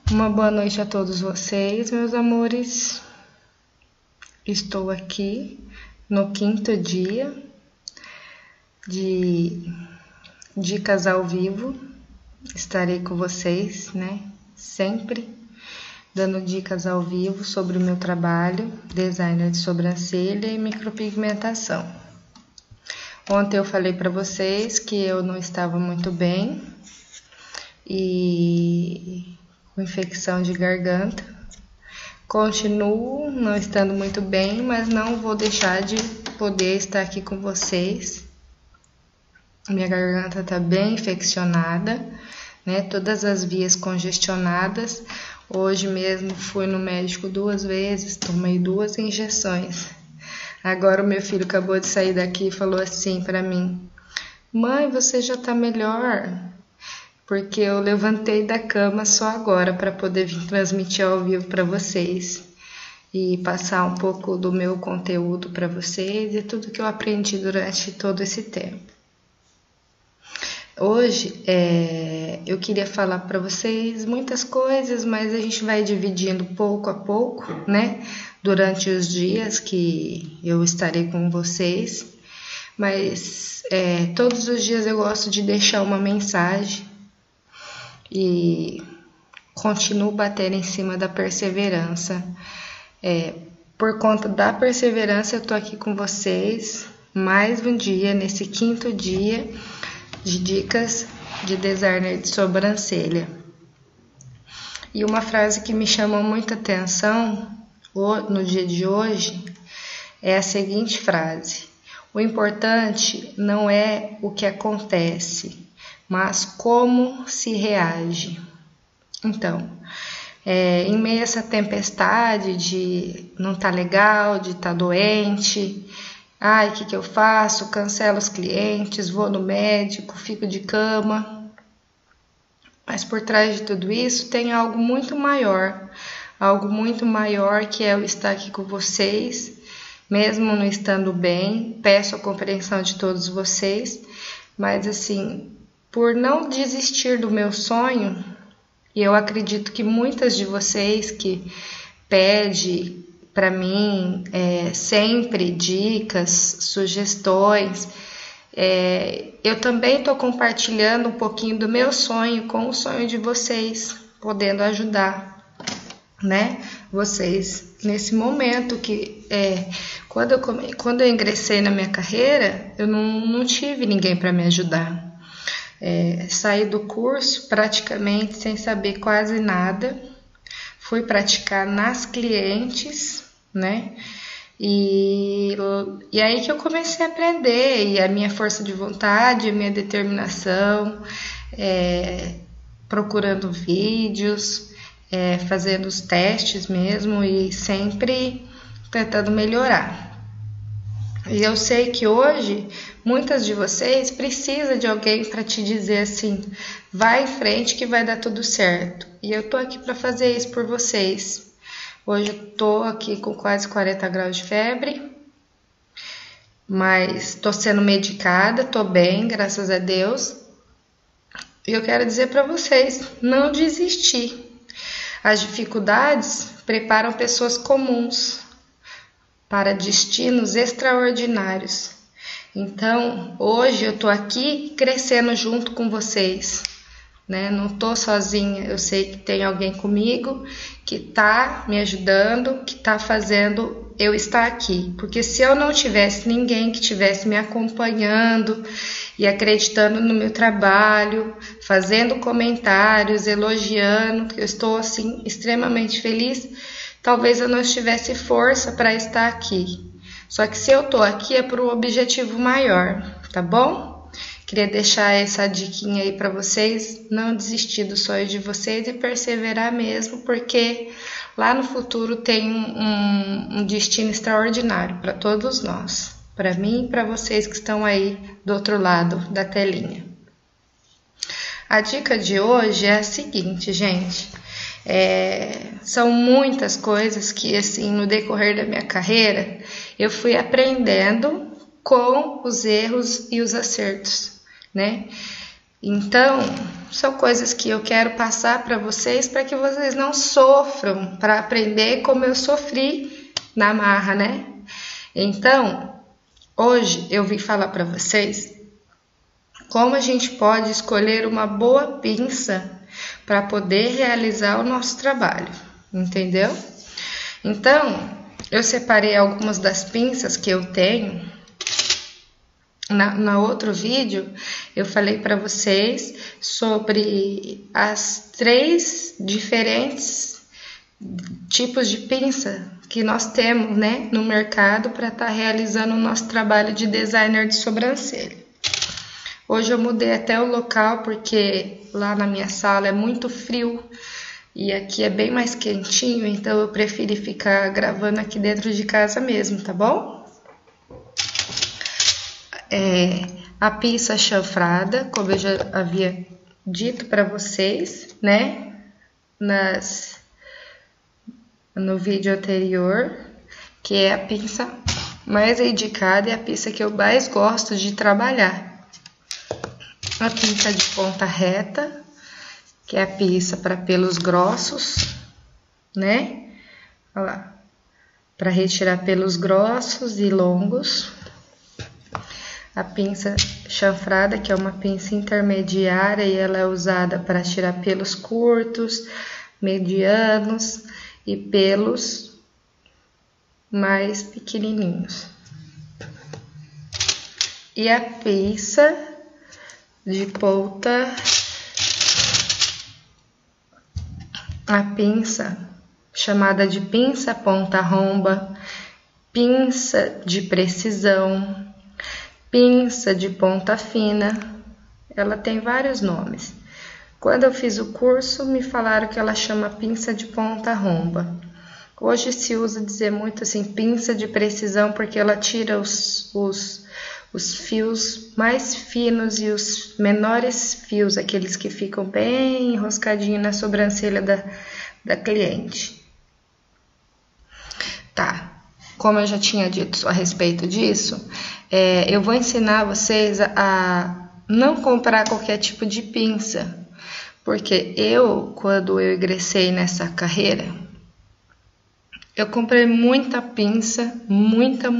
Uma boa noite a todos vocês, meus amores. Estou aqui no 5º dia de Dicas ao Vivo. Estarei com vocês, né? Sempre dando dicas ao vivo sobre o meu trabalho, designer de sobrancelha e micropigmentação. Ontem eu falei para vocês que eu não estava muito bem e com infecção de garganta. Continuo não estando muito bem, mas não vou deixar de poder estar aqui com vocês. Minha garganta está bem infeccionada, né? Todas as vias congestionadas. Hoje mesmo fui no médico 2 vezes, tomei 2 injeções. Agora o meu filho acabou de sair daqui e falou assim para mim: "Mãe, você já está melhor?" Porque eu levantei da cama só agora para poder vir transmitir ao vivo para vocês e passar um pouco do meu conteúdo para vocês e tudo que eu aprendi durante todo esse tempo. Hoje eu queria falar para vocês muitas coisas, mas a gente vai dividindo pouco a pouco, né? Durante os dias que eu estarei com vocês. Mas todos os dias eu gosto de deixar uma mensagem e continuo batendo em cima da perseverança. Por conta da perseverança eu tô aqui com vocês mais um dia, nesse 5º dia de dicas de designer de sobrancelha. E uma frase que me chamou muita atenção no dia de hoje é a seguinte frase: o importante não é o que acontece, mas como se reage. Então, em meio a essa tempestade de não tá legal, de tá doente, o que eu faço? Cancelo os clientes, vou no médico, fico de cama. Mas por trás de tudo isso tem algo muito maior que é eu estar aqui com vocês, mesmo não estando bem. Peço a compreensão de todos vocês, mas assim, por não desistir do meu sonho, e eu acredito que muitas de vocês que pedem para mim sempre dicas, sugestões, eu também estou compartilhando um pouquinho do meu sonho com o sonho de vocês, podendo ajudar, né? Vocês nesse momento que quando eu ingressei na minha carreira, eu não tive ninguém para me ajudar. Saí do curso praticamente sem saber quase nada, fui praticar nas clientes, né? E aí que eu comecei a aprender, e a minha força de vontade, a minha determinação, procurando vídeos, fazendo os testes mesmo e sempre tentando melhorar. E eu sei que hoje muitas de vocês precisam de alguém para te dizer assim: vai em frente que vai dar tudo certo. E eu tô aqui para fazer isso por vocês. Hoje eu tô aqui com quase 40 graus de febre, mas tô sendo medicada, tô bem, graças a Deus. E eu quero dizer para vocês, não desistir. As dificuldades preparam pessoas comuns para destinos extraordinários. Então, hoje eu tô aqui crescendo junto com vocês, né? Não tô sozinha, eu sei que tem alguém comigo que tá me ajudando, que tá fazendo eu estar aqui. Porque se eu não tivesse ninguém que tivesse me acompanhando e acreditando no meu trabalho, fazendo comentários, elogiando, que eu estou assim extremamente feliz, talvez eu não tivesse força para estar aqui. Só que se eu tô aqui é por um objetivo maior, tá bom? Queria deixar essa diquinha aí para vocês, não desistir do sonho de vocês e perseverar mesmo, porque lá no futuro tem um destino extraordinário para todos nós, para mim e para vocês que estão aí do outro lado da telinha. A dica de hoje é a seguinte, gente. São muitas coisas que, assim, no decorrer da minha carreira, eu fui aprendendo com os erros e os acertos, né? Então, são coisas que eu quero passar para vocês para que vocês não sofram, para aprender como eu sofri na marra, né? Então, hoje eu vim falar para vocês como a gente pode escolher uma boa pinça para poder realizar o nosso trabalho, entendeu? Então, eu separei algumas das pinças que eu tenho. Na outro vídeo, eu falei para vocês sobre as 3 diferentes tipos de pinça que nós temos, né, no mercado para estar realizando o nosso trabalho de designer de sobrancelha. Hoje eu mudei até o local porque lá na minha sala é muito frio e aqui é bem mais quentinho, então eu preferi ficar gravando aqui dentro de casa mesmo, tá bom? A pinça chanfrada, como eu já havia dito para vocês, né, no vídeo anterior, que é a pinça mais indicada e a pinça que eu mais gosto de trabalhar. A pinça de ponta reta, que é a pinça para pelos grossos, né, olha lá, para retirar pelos grossos e longos. A pinça chanfrada, que é uma pinça intermediária e ela é usada para tirar pelos curtos, medianos e pelos mais pequenininhos. E a pinça de ponta, a pinça chamada de pinça ponta romba, pinça de precisão, pinça de ponta fina, ela tem vários nomes. Quando eu fiz o curso, me falaram que ela chama pinça de ponta romba. Hoje se usa dizer muito assim, pinça de precisão, porque ela tira os fios mais finos e os menores fios, aqueles que ficam bem enroscadinhos na sobrancelha da cliente. Tá, como eu já tinha dito a respeito disso, eu vou ensinar vocês a não comprar qualquer tipo de pinça, porque quando eu ingressei nessa carreira, eu comprei muita pinça, muita,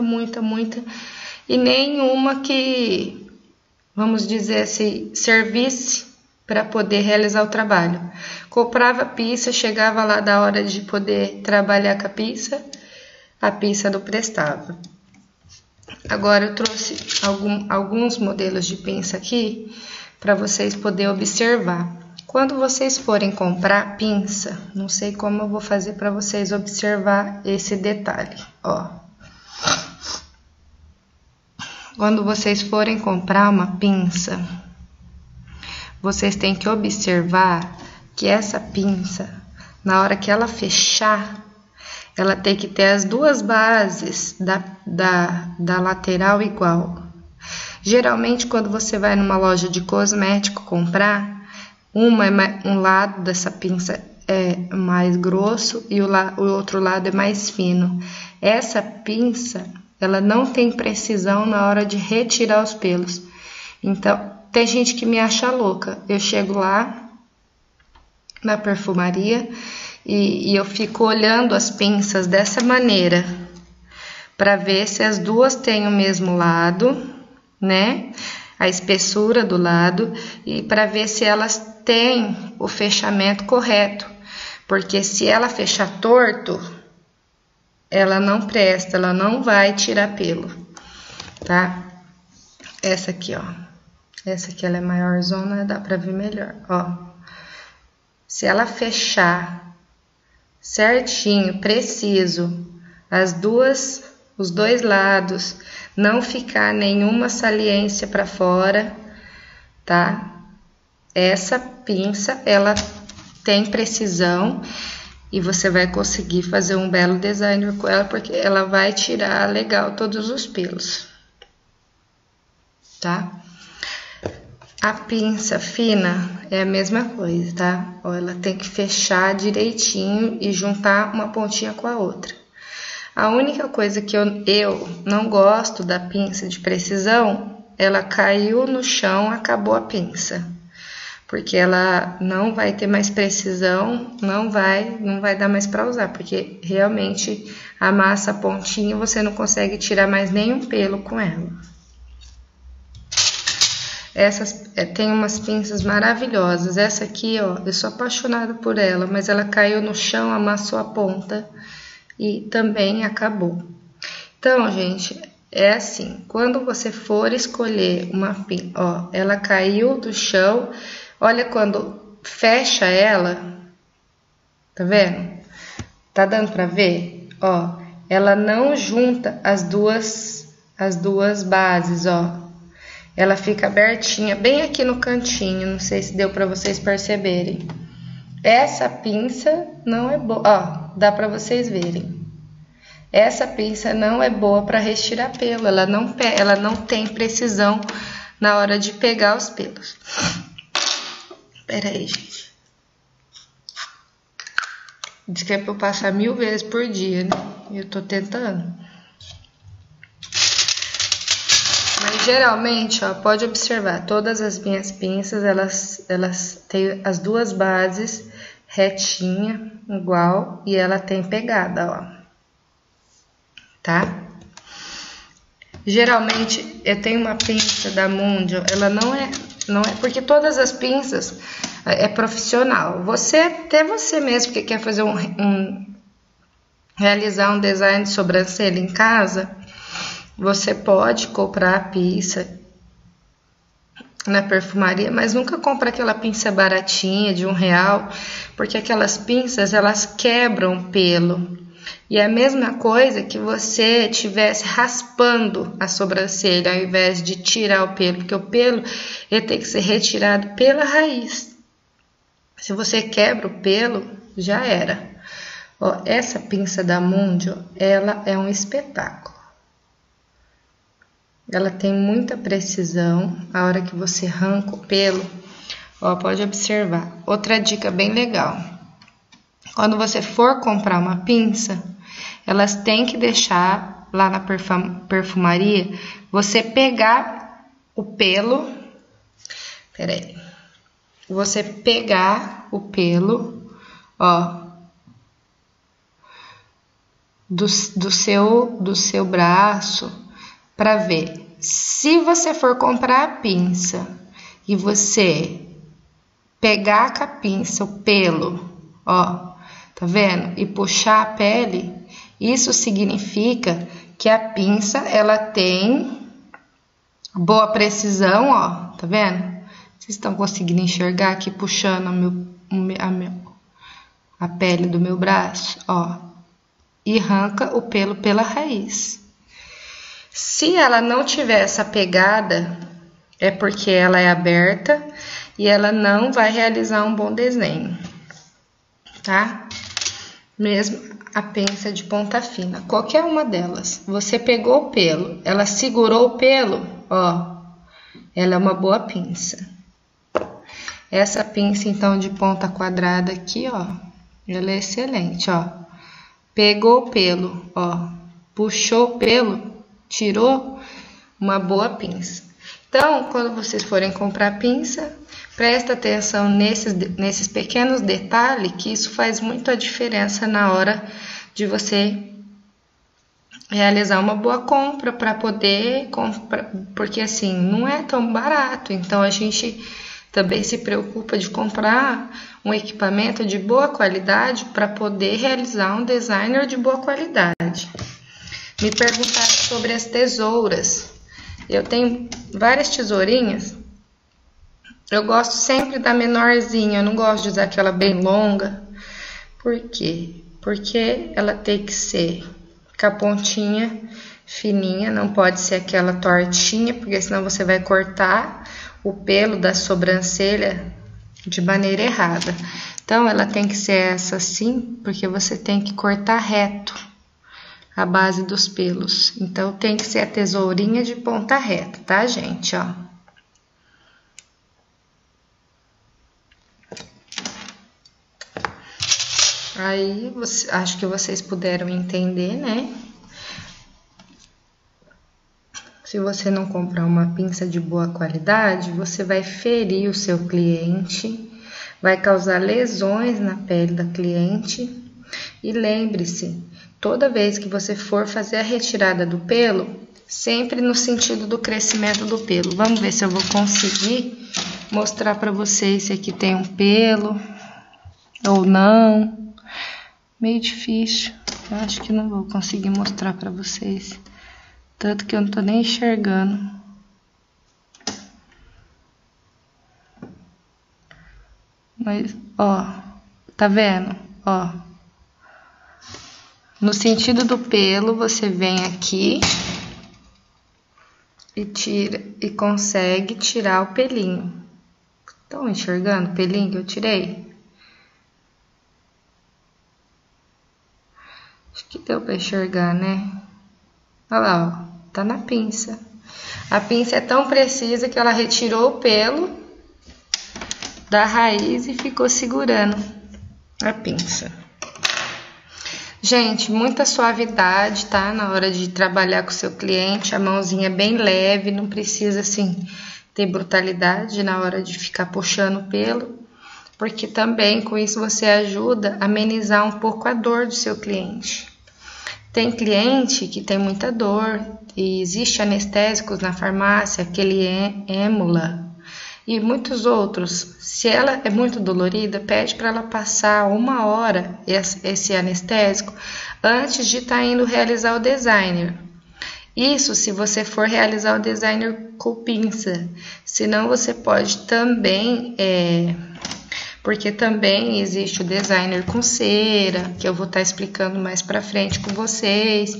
e nenhuma que, vamos dizer assim, servisse para poder realizar o trabalho. Comprava pinça, chegava lá da hora de poder trabalhar com a pinça não prestava. Agora eu trouxe alguns modelos de pinça aqui para vocês poderem observar. Quando vocês forem comprar pinça, não sei como eu vou fazer para vocês observar esse detalhe, ó. Quando vocês forem comprar uma pinça, vocês têm que observar que essa pinça, na hora que ela fechar, ela tem que ter as 2 bases da lateral igual. Geralmente, quando você vai numa loja de cosmético comprar, um lado dessa pinça é mais grosso e o outro lado é mais fino. Essa pinça, ela não tem precisão na hora de retirar os pelos. Então, tem gente que me acha louca. Eu chego lá na perfumaria e eu fico olhando as pinças dessa maneira para ver se as 2 têm o mesmo lado, né? A espessura do lado, e para ver se elas têm o fechamento correto, porque se ela fechar torto, ela não presta, ela não vai tirar pelo, tá? Essa aqui, ó, essa aqui ela é maior zona, dá para ver melhor, ó. Se ela fechar certinho, preciso, os 2 lados, não ficar nenhuma saliência para fora, tá? Essa pinça, ela tem precisão e você vai conseguir fazer um belo designer com ela, porque ela vai tirar legal todos os pelos, tá? A pinça fina é a mesma coisa, tá? Ó, ela tem que fechar direitinho e juntar uma pontinha com a outra. A única coisa que eu não gosto da pinça de precisão ela caiu no chão, acabou a pinça. Porque ela não vai ter mais precisão, não vai dar mais para usar, porque realmente amassa a pontinha e você não consegue tirar mais nenhum pelo com ela. Tem umas pinças maravilhosas. Essa aqui, ó, eu sou apaixonada por ela, mas ela caiu no chão, amassou a ponta e também acabou. Então, gente, é assim, quando você for escolher uma pinça, ó, ela caiu do chão, olha quando fecha ela, tá vendo? Tá dando pra ver? Ó, ela não junta as duas bases, ó. Ela fica abertinha bem aqui no cantinho, não sei se deu pra vocês perceberem. Essa pinça não é boa, ó, dá pra vocês verem. Essa pinça não é boa para retirar pelo, ela não tem precisão na hora de pegar os pelos. Pera aí, gente. Diz que é pra eu passar 1000 vezes por dia, né? Eu tô tentando. Mas geralmente, ó, pode observar, todas as minhas pinças, elas têm as duas bases retinha, igual, e ela tem pegada, ó. Tá? Geralmente, eu tenho uma pinça da Mundial, ela não é porque todas as pinças é profissional. Até você mesmo que quer fazer realizar um design de sobrancelha em casa, você pode comprar a pinça na perfumaria, mas nunca compra aquela pinça baratinha de R$1, porque aquelas pinças, elas quebram pelo. E é a mesma coisa que você estivesse raspando a sobrancelha ao invés de tirar o pelo, porque o pelo ele tem que ser retirado pela raiz. Se você quebra o pelo, já era. Ó, essa pinça da Mundial, ela é um espetáculo. Ela tem muita precisão, a hora que você arranca o pelo, ó, pode observar. Outra dica bem legal. Quando você for comprar uma pinça, elas têm que deixar lá na perfumaria, você pegar o pelo, peraí, você pegar o pelo, ó, do seu braço, para ver. Se você for comprar a pinça e você pegar com a pinça o pelo, ó, tá vendo? E puxar a pele, isso significa que a pinça, ela tem boa precisão, ó, tá vendo? Vocês estão conseguindo enxergar aqui puxando a pele do meu braço, ó, e arranca o pelo pela raiz. Se ela não tiver essa pegada, é porque ela é aberta e ela não vai realizar um bom desenho, tá? Mesmo a pinça de ponta fina, qualquer uma delas. Você pegou o pelo, ela segurou o pelo, ó, ela é uma boa pinça. Essa pinça, então, de ponta quadrada aqui, ó, ela é excelente, ó. Pegou o pelo, ó, puxou o pelo, tirou, uma boa pinça. Então, quando vocês forem comprar pinça, presta atenção nesses pequenos detalhes, que isso faz muito a diferença na hora de você realizar uma boa compra, para poder comprar, porque assim, não é tão barato, então a gente também se preocupa de comprar um equipamento de boa qualidade para poder realizar um designer de boa qualidade. Me perguntaram sobre as tesouras. Eu tenho várias tesourinhas. Eu gosto sempre da menorzinha, eu não gosto de usar aquela bem longa. Por quê? Porque ela tem que ser com a pontinha fininha, não pode ser aquela tortinha, porque senão você vai cortar o pelo da sobrancelha de maneira errada. Então, ela tem que ser essa assim, porque você tem que cortar reto a base dos pelos. Então, tem que ser a tesourinha de ponta reta, tá, gente? Ó. Aí, acho que vocês puderam entender, né? se você não comprar uma pinça de boa qualidade, você vai ferir o seu cliente, vai causar lesões na pele da cliente. E lembre-se, toda vez que você for fazer a retirada do pelo, sempre no sentido do crescimento do pelo. Vamos ver se eu vou conseguir mostrar para vocês se aqui tem um pelo ou não. Meio difícil, eu acho que não vou conseguir mostrar para vocês. Tanto que eu não tô nem enxergando. Mas, ó, tá vendo? Ó. No sentido do pelo, você vem aqui e tira e consegue tirar o pelinho. Estão enxergando o pelinho que eu tirei? Acho que deu para enxergar, né? Olha lá, ó, tá na pinça. A pinça é tão precisa que ela retirou o pelo da raiz e ficou segurando a pinça. Gente, muita suavidade, tá? Na hora de trabalhar com o seu cliente, a mãozinha é bem leve, não precisa, assim, ter brutalidade na hora de ficar puxando o pelo, porque também com isso você ajuda a amenizar um pouco a dor do seu cliente. Tem cliente que tem muita dor e existe anestésicos na farmácia, aquele Emula e muitos outros. Se ela é muito dolorida, pede para ela passar 1 hora esse anestésico antes de estar indo realizar o designer. Isso se você for realizar o designer com pinça, senão você pode também, porque também existe o designer com cera, que eu vou estar explicando mais pra frente com vocês,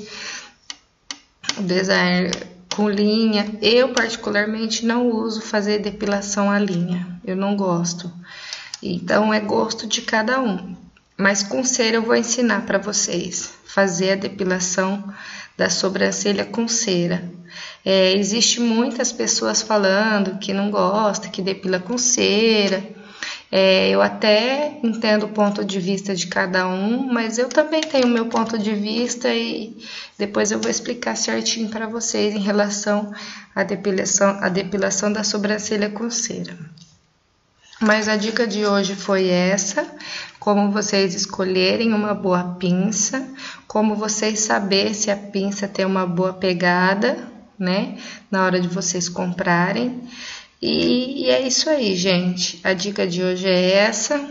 o designer com linha. Eu particularmente não uso fazer depilação à linha, eu não gosto, então é gosto de cada um, mas com cera eu vou ensinar para vocês fazer a depilação da sobrancelha com cera. Existe muitas pessoas falando que não gosta, que depila com cera. Eu até entendo o ponto de vista de cada um, mas eu também tenho o meu ponto de vista e depois eu vou explicar certinho para vocês em relação à depilação da sobrancelha com cera. Mas a dica de hoje foi essa, como vocês escolherem uma boa pinça, como vocês saberem se a pinça tem uma boa pegada, né, na hora de vocês comprarem. E é isso aí, gente. A dica de hoje é essa.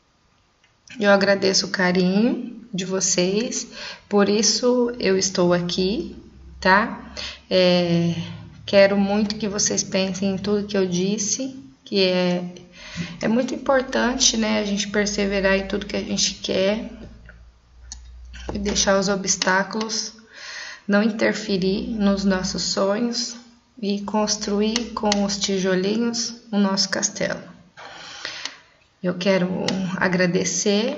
Eu agradeço o carinho de vocês, por isso eu estou aqui, tá? Quero muito que vocês pensem em tudo que eu disse, que é muito importante, né? A gente perseverar em tudo que a gente quer e deixar os obstáculos não interferir nos nossos sonhos e construir com os tijolinhos o nosso castelo. Eu quero agradecer,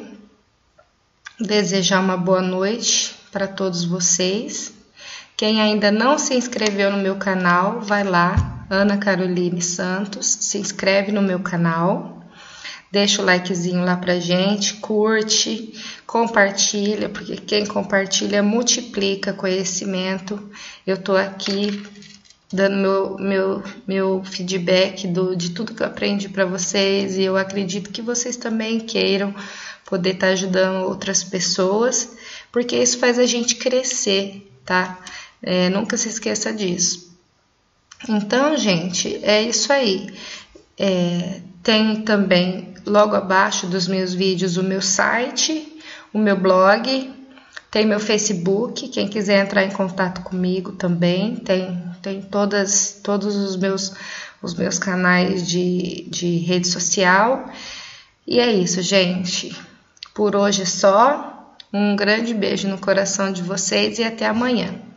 desejar uma boa noite para todos vocês. Quem ainda não se inscreveu no meu canal, vai lá, Ana Caroline Santos, se inscreve no meu canal, deixa o likezinho lá pra gente, curte, compartilha, porque quem compartilha multiplica conhecimento. Eu tô aqui dando meu feedback de tudo que eu aprendi para vocês, e eu acredito que vocês também queiram poder estar ajudando outras pessoas, porque isso faz a gente crescer, tá? Nunca se esqueça disso. Então, gente, é isso aí. Tem também logo abaixo dos meus vídeos o meu site, o meu blog, tem meu Facebook, quem quiser entrar em contato comigo também, tem todos os meus canais de rede social. E é isso, gente. Por hoje é só. Um grande beijo no coração de vocês e até amanhã.